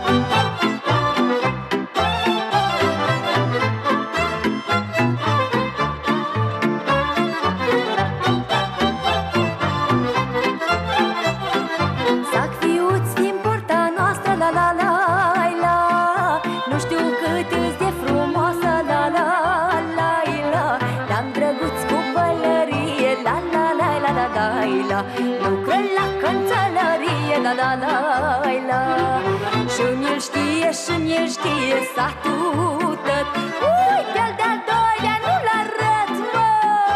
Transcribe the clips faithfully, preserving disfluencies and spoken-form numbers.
Lucră la canțelărie, la la la la. Și-mi-l știe, și-mi-l știe satul tot. Uite-l de-al doilea, nu-l arăt, mă.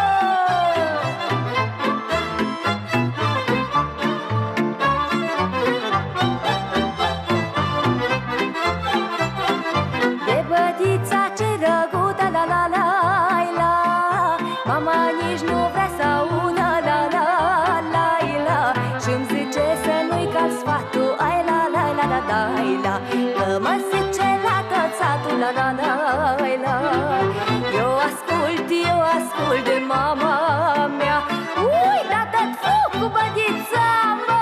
De bătița ce răgută, la la la la. Mama nici nu vrea să audă, la la. Și-mi zice să nu-i cal sfatul, ai la la la la la la. Că mă zice la tot satul, la la la la. Eu ascult, eu ascult de mama mea. Ui, da tot foc cu bădița, mă.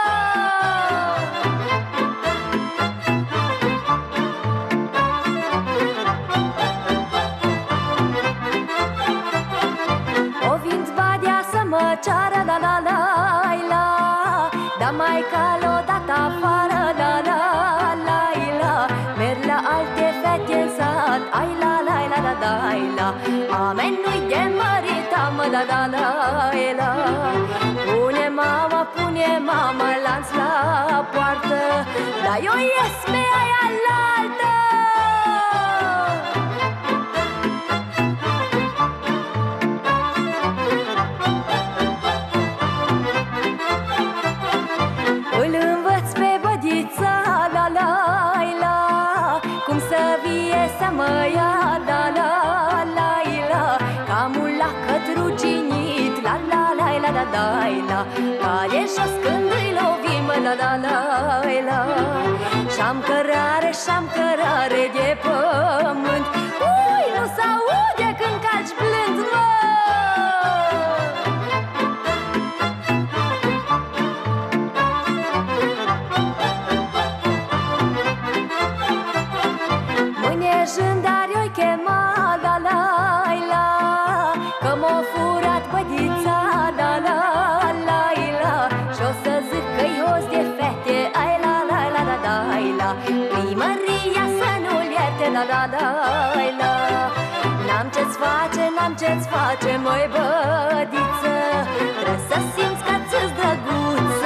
O vinți badea să mă ceară, la la la la. Dar mai cal o dată afară, la la la la. Merg la alte fete în sat, ai la la la la la la. Amen, nu-i de mărita, mă, la la la la. Pune mama, pune mama lanț la poartă, dar eu ies pe aia la-altă. La la la, cum să vie să mă ia, la la la la. Ca mulacăt ruginit, la la la la la la la. Cade jos când îi lovim, la la la la. Și-am cărare, și-am cărare de pământ. Ui, nu s-aude când calci blând, mă. Jândar eu-i chema, la la la. Că m-a furat bădița, la la la la. Și-o să zic că-i hoz de fete, ai la la la la la la. Primăria să nu-l ierte, la la la la. N-am ce-ți face, n-am ce-ți face, măi bădiță. Trebuie să simți că ți-s drăguț.